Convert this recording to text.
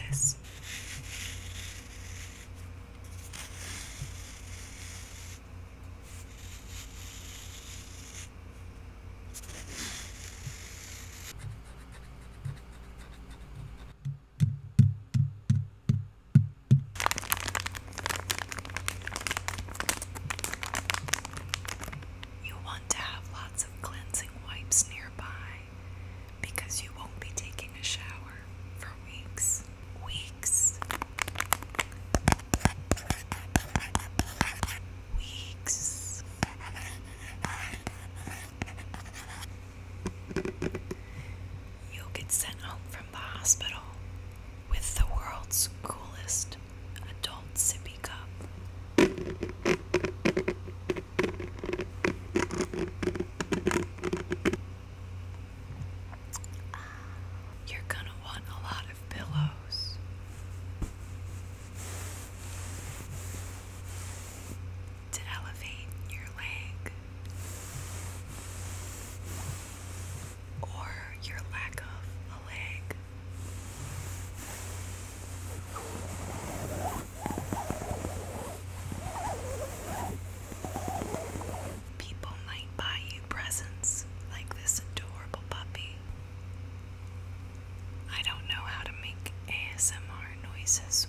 this. You'll want to have lots of cleansing wipes nearby because you won't be taking a shower for weeks. Weeks. Weeks. You'll get sent home from the hospital with the world's coolest adult sippy cup. You're gonna want a lot of pillows. To elevate your leg or your lack of a leg. People might buy you presents like this adorable puppy. I don't know how to make ASMR noises